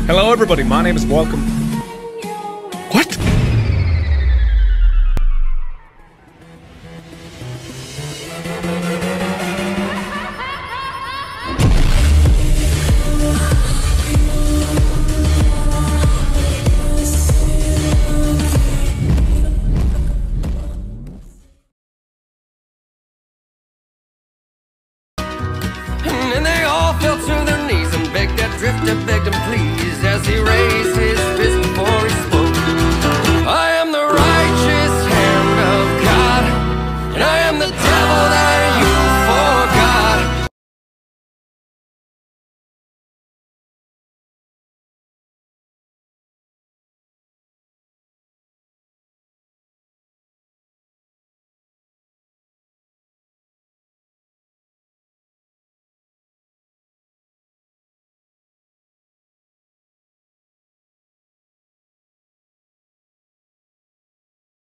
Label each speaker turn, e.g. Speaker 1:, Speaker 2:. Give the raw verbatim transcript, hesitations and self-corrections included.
Speaker 1: Hello everybody, my name is Welcome. What?
Speaker 2: And they all fell to their knees and begged that drifter, begged him please, as he raised his